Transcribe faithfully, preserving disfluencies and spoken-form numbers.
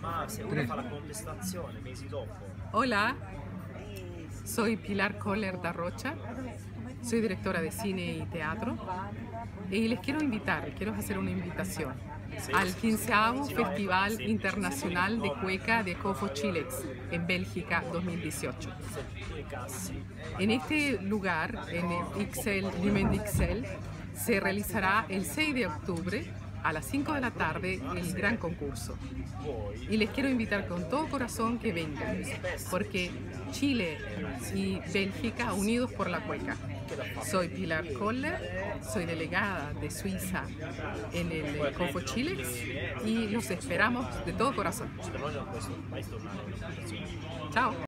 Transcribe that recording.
Ah, se uno fa la contestazione mesi dopo. Hola, soy Pilar Koller da Rocha, soy directora de cine y teatro y les quiero invitar, quiero hacer una invitación al quinceavo Festival Internacional de Cueca de Cofo Chilex en Bélgica dos mil dieciocho. En este lugar, en el Ixelles, Limen d'Ixelles, se realizará el seis de octubre a las cinco de la tarde el gran concurso. Y les quiero invitar con todo corazón que vengan, porque Chile y Bélgica unidos por la cueca. Soy Pilar Koller, soy delegada de Suiza en el Cofo Chilex y los esperamos de todo corazón. Chao.